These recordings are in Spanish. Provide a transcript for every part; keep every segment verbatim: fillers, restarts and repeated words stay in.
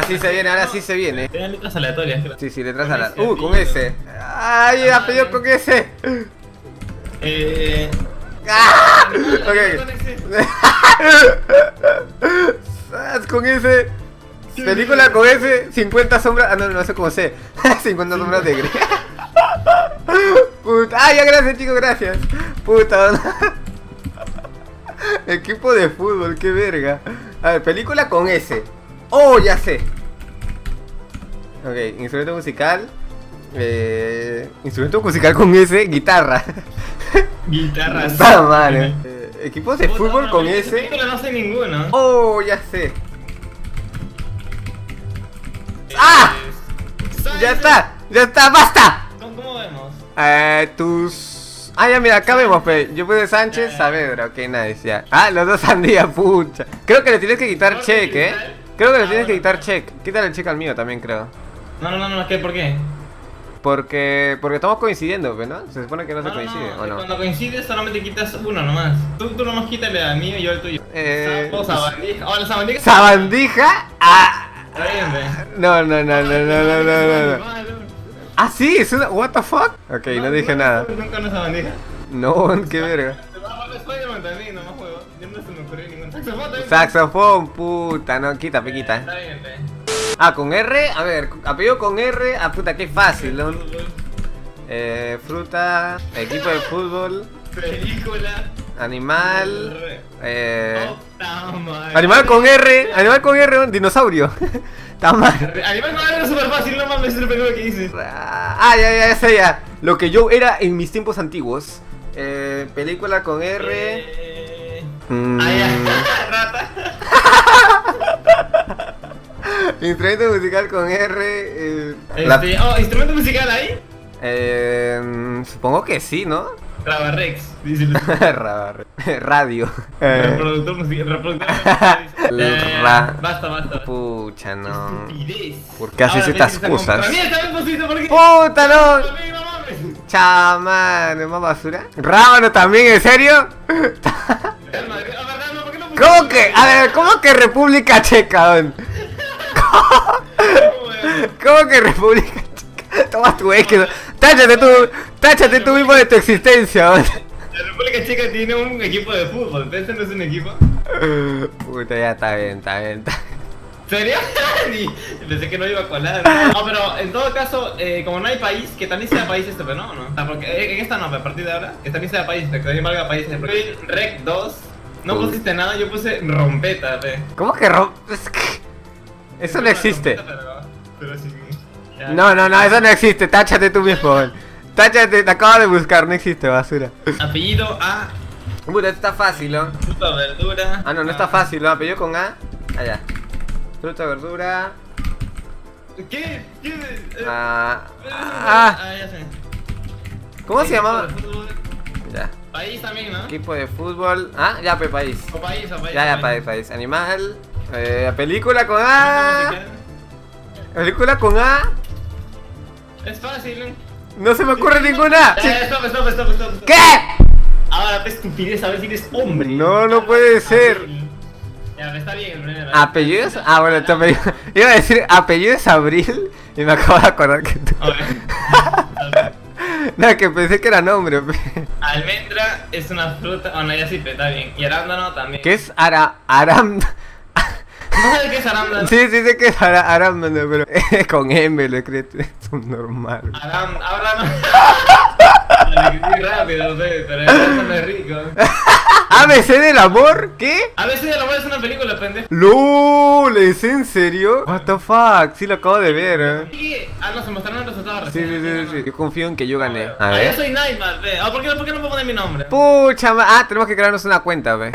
sí se viene, ahora sí se viene. Tienen letras aleatorias, creo. Sí, sí, letras aleatorias. Uh, con S. Ay, apellido con S. Eh... ¡Ah! Ok. Con S. Película con S. cincuenta sombras. Ah, no, no sé cómo sé. cincuenta sombras de Grey. Puta. Ah, ya, gracias, chicos, gracias. Puta. Equipo de fútbol, qué verga. A ver, película con S. Oh, ya sé. Ok, instrumento musical. Eh, instrumento musical con S, guitarra. Guitarra. Está mal, eh. eh, Equipos de Puta, fútbol no, con no, S. película no sé ninguno. Oh, ya sé. ¡Ah! Ya está, ya está, basta. ¿Cómo, cómo vemos? Eh, tus... Ah, ya, mira, acá vemos, pe. Yo puse Sánchez, Saavedra, ok, nice, ya. Ah, los dos sandía, pucha. Creo que le tienes que quitar check, eh. Creo que le tienes que quitar check. Quítale el check al mío también, creo. No, no, no, no, ¿qué? ¿Por qué? Porque... Porque estamos coincidiendo, ¿no? Se supone que no, No, se no, coincide, no, ¿o no? Cuando coincides solamente quitas uno nomás. Tú, tú nomás quítale al mío y yo al tuyo. Eh... Sapo, sabandija. Oh, la sabandija. ¿Sabandija? Ah... Está bien, ve. No, no, no, no, no, no, no, no. Ah, sí, es una... What the fuck? Ok, no dije nada. Nunca una sabandija. No, qué verga. Spider-Man también, no más juego. Yo no se me ocurrió ningún saxofón también. Saxofón, puta, no, quita, pe, quita. Está bien, ve. Ah, con R, a ver, apellido con R, ah, puta, qué fácil, ¿no? Eh, fruta, equipo de fútbol, Película. animal, eh... Puta madre. Animal con R, animal con R, un dinosaurio. Está mal. Animal con R es súper fácil, no mames, es lo primero que dices. Ah, ya, ya, ya sé, ya. Lo que yo era en mis tiempos antiguos. Eh, película con R. Eh... Mm. Ah, ya. Rata. Instrumento musical con R. Eh, Este, la- oh, ¿instrumento musical ahí? eh, supongo que sí, ¿no? Trabarrex, dice el Ra- Radio. Eh, reproductor musical, reproductor musical. dice. Ya, ya, ya. Ra- Basta, basta. Pucha, no. Estupidez. ¿Por qué haces Ahora, estas Messi está cosas? con- También está bien posible, ¿por qué? ¡Puta, no! También, no mames. Chamán, ¿más basura? ¿Rábano también, en serio? Real Madrid. Ah, verdad, no, ¿por qué no pusiste? ¿Cómo que? A ver, ¿cómo que República Checa? don? ¿Cómo que República Checa? Toma tu ex, que... Táchate tú, táchate tú mismo de tu existencia, don. La República Checa tiene un equipo de fútbol, ¿este no es un equipo? Puta, ya está bien, está bien, está bien. ¿Serio? Ni- Pensé que no iba a colar. No, pero en todo caso, eh, como no hay país, que también sea país este, pero no, ¿no? O sea, porque en esta no, a partir de ahora, que también sea país, que también valga país. Porque Rec dos, no Uf. pusiste nada, yo puse rompeta, ve. ¿Cómo que rom... Es que... Eso no existe. Rompeta, Pero, pero sí. ya. No, no, no, eso no existe. Táchate tú mismo, don. Táchate, te acabo de buscar, no existe, basura. Apellido A, Puta, está fácil, ¿no? fruta, verdura. Ah, no, no está fácil, ¿no? Apellido con A. Allá. Fruta, verdura. ¿Qué? ¿Qué? Eh, Ah. eh, Ah. ah, ya sé. ¿Cómo se Equipo llamaba? de fútbol. Ya. País también, ¿no? Equipo de fútbol. Ah, ya, pe, país. O país, o país. Ya, ya, o país, país. Animal. Eh, película con A. Musical. Película con A. Es fácil, ¿no? No se me ocurre ninguna. Ya, ya, stop, stop, stop, stop, stop. ¿Qué? Ahora, pues, estupidez, a ver si eres hombre. No, no puede ser. Ya, está bien, el primero. ¿Apellidos? Ah, bueno, tu apellido. Iba a decir apellido es Abril y me acabo de acordar que tú. Ok. No, que pensé que era nombre. pe. Almendra es una fruta. Oh, no, ya sí, pero está bien. Y arándano también. ¿Qué es ara, aram? ¿No sabes qué es arándano? Sí, sí sé que es ara, arándano, pero con M lo escrito. Es un normal. Aram, arándano. Lo escribí rápido, sé, pero eso no es rico. ¿A B C del amor? ¿Qué? A veces el amor es una película, pendejo. LOL, ¿es en serio? What the fuck, sí lo acabo de ver, eh. Sí, ah, no, se mostraron los resultados Sí, recién. sí, sí, sí. Yo confío en que yo gané. A Ah, yo ver. soy Nightmare, ve. Ah, ¿por qué, ¿por qué no puedo poner mi nombre? Pucha, ma- ah, tenemos que crearnos una cuenta, ve.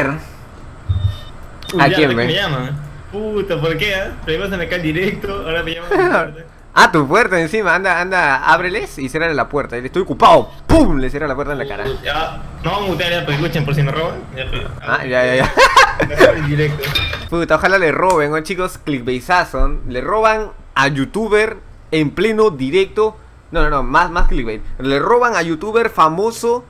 Uy, ¿A ya, quién, ¿qué ve? me llama? Puta, ¿por qué? Ah? Primero se me cae el directo, ahora me llaman. Ah, tu puerta encima, anda, anda, ábreles y cierra la puerta. Y estoy ocupado, ¡pum! Le cierra la puerta en la cara. Ya, no vamos a mutear ya, pues escuchen por si me roban. Ya, pues. Ah, ya, ya, ya. En directo. Puta, ojalá le roben, ¿no, chicos? Clickbaitazo. Le roban a youtuber en pleno directo. No, no, no, más, más clickbait. Le roban a youtuber famoso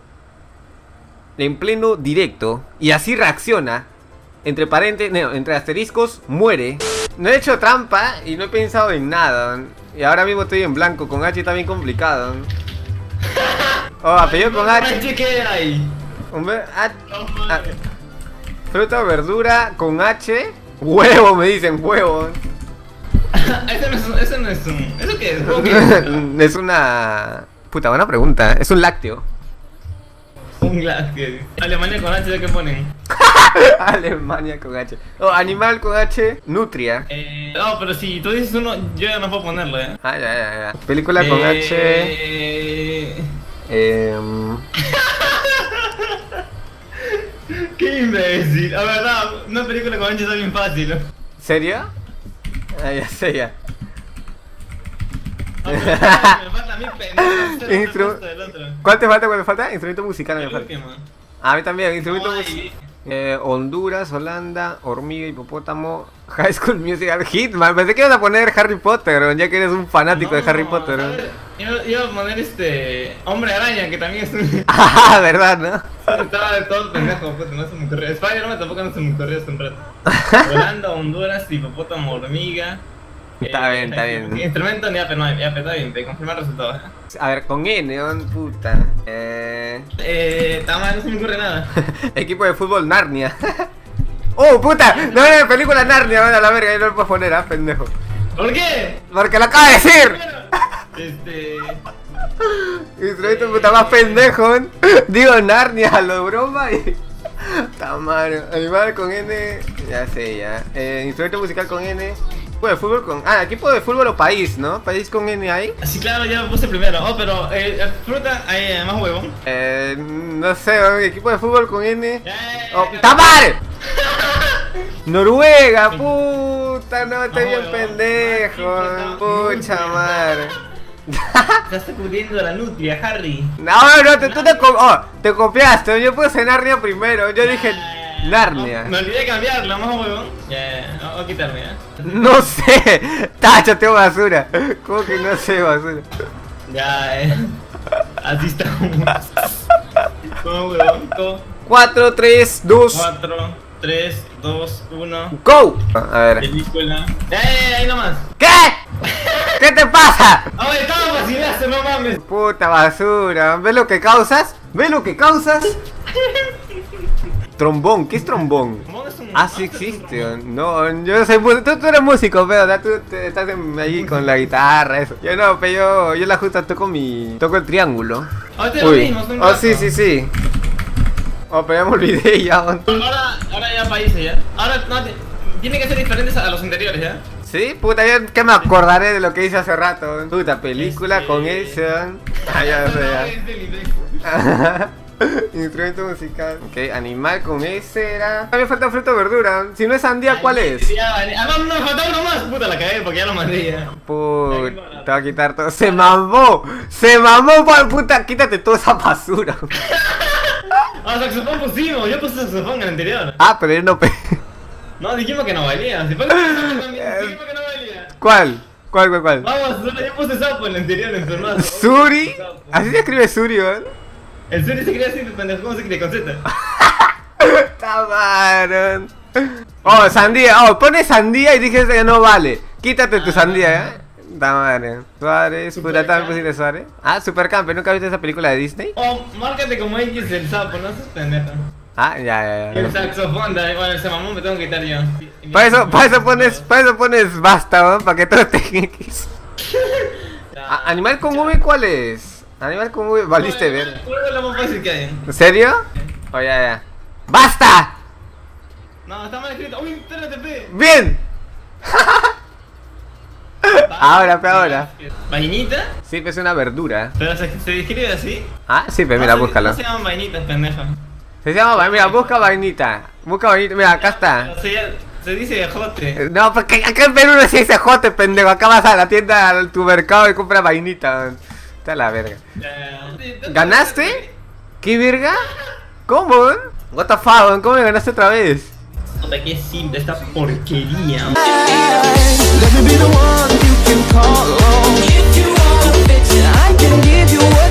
en pleno directo. Y así reacciona. Entre paréntesis, no, entre asteriscos, muere. No he hecho trampa y no he pensado en nada. Y ahora mismo estoy en blanco, con H está bien complicado. Oh, apellido con H. ¿Qué hay? Hombre, H. Ah, fruta o verdura con H. Huevo, me dicen, huevo. Eso no es un, eso no es un... ¿Eso qué es? ¿Cómo que es? Es una... Puta, buena pregunta. Es un lácteo. Un lácteo. Alemania con H, ¿qué ponen? Alemania con H. Oh, animal con H. Nutria. Eh, no, pero si tú dices uno, yo ya no puedo ponerlo, eh. Ah, ya, ya, ya. Película con eh... H. Eh... Qué imbécil. La verdad, una película con H está bien fácil, ¿no? ¿Serio? Ah, ya sé, ya. No, pero me falta a mí, pendejo. Instru... ¿Cuál te falta? ¿Cuál te falta? Instrumento musical me falta. Ah, a mí también, instrumento musical. Eh, Honduras, Holanda, hormiga, hipopótamo, High School Musical, Hitman. Pensé que ibas a poner Harry Potter, ya que eres un fanático no, de Harry Potter. ¿No? Yo iba a poner este Hombre Araña, que también es un... Ah, verdad, ¿no? Estaba de todo pendejo, pues no se me ocurrió. Spider-Man tampoco no se me ocurrió hace un rato. Holanda, Honduras, hipopótamo, hormiga. Está eh, bien, está bien. Instrumento, ya, pero no, ya, pero está bien, te confirma el resultado. ¿Eh? A ver, con N, ¿no? Puta. Eh... Eh, está mal, no se me ocurre nada. Equipo de fútbol Narnia. ¡Oh, puta! No, no, película Narnia, van a la verga, yo no lo puedo poner, ¿ah, pendejo? ¿Por qué? Porque lo acaba de decir. Este... Instrumento puta más pendejo, ¿eh? Digo Narnia, a lo broma y... Tamaro. Animal con N, ya sé, ya. Eh, instrumento musical con N. Equipo de fútbol con... Ah, equipo de fútbol o país, ¿no? País con N ahí. Sí, claro, ya lo puse primero. Oh, pero eh, fruta, hay eh, más huevo. Eh, no sé, ¿no? Equipo de fútbol con N. Ya, ya, Oh, ya, ¡Tamar! Noruega, puta, no, estoy No, bien huevón. pendejo. Pucha madre. Se está cubriendo la nutria, Harry. No, no, te, tú te, co- oh, te copiaste. Yo puse Narnia primero. Yo dije Narnia. No, me olvidé de cambiarlo, más huevón. Ya, ya, no, voy a quitarme, ya. No sé. Táchate basura. ¿Cómo que no sé basura? Ya, eh. Así estamos. Como huevón, co. cuatro, tres, dos, cuatro, tres, dos, uno. go. A ver. Película. Ya, ya, ya, ahí nomás. ¿Qué? ¿Qué te pasa? Oye, estaba fascinaste, no mames. Puta basura. ¿Ves lo que causas? ¿Ves lo que causas? Trombón, ¿qué es trombón? Mono es un- Ah, sí existe. No, yo no soy músico. Tú, tú eres músico, pero ¿verdad? Tú te- estás en- ahí con la guitarra, eso. Yo no, pero yo, yo la justa toco mi. Toco el triángulo. Ahorita es lo mismo, es un Oh, rato. sí, sí, sí. Oh, pero ya me olvidé ya. Ahora, ahora ya países, ya. Ahora, no, te- tiene que ser diferentes a los anteriores, ya. Sí, puta, yo que me acordaré de lo que hice hace rato. Puta, película Este- con ese. Ah, ya sé, ya. Es del inglés. Instrumento musical. Ok, animal con ese era. A mí me falta fruta o verdura. Si no es sandía, ¿cuál es? Ya, vale. Ah, no, no, me faltaba uno más. Puta, la cagué porque ya lo mandé ya. Puta, te va a quitar todo. Se mamó, se mamó, pa- puta, quítate toda esa basura. Ah, saxofón pusimos. Yo puse saxofón en el anterior. Ah, pero yo no pe... No, dijimos que no valía. Si pones saxofón también, dijimos que no valía. ¿Cuál? ¿Cuál, cuál, cuál? Vamos, solo yo puse sapo en el anterior en su hermano. ¿Suri? Así se escribe Suri, ¿verdad? El Suri se quería así, pendejo. ¿Cómo se escribe con Z? Tamaron. Oh, sandía, oh, pone sandía y dije que no vale. Quítate tu sandía, ¿eh? Tamaron. Suárez, puta, también pusiste Suárez. Ah, Supercampeón, ¿nunca viste esa película de Disney? Oh, márcate como X el sapo, no seas pendejo. Ah, ya, ya, El ya. saxofón, da- bueno, el samamón me tengo que quitar yo. Para eso, para eso pones, para eso pones basta, ¿no? Para que todo esté en X. Ah, ¿animal con V cuál es? Animal con V, valiste ver. Luego lo más fácil que hay. ¿En serio? Oh, ya, ya. ¡Basta! No, está mal escrito. Uy, espérate, pe. ¡Bien! Ahora, pe, ahora. ¿Vainita? Sí, pues es una verdura. Pero se, se describe así. Ah, sí, pues mira, No se- búscalo. No se llaman vainitas, pendejo. Se llama, va- mira, busca vainita. Busca vainita, mira, acá está. Se, llama- se dice jote. No, porque acá en Perú no se dice jote, pendejo. Acá vas a la tienda, al tu mercado y compras vainita. Está la verga. Ya. ¿Ganaste? ¿Qué verga? ¿Cómo? What the fuck, ¿cómo me ganaste otra vez? Puta, qué simple esta porquería. Let me be the one you can call on. If you want affection, I can give you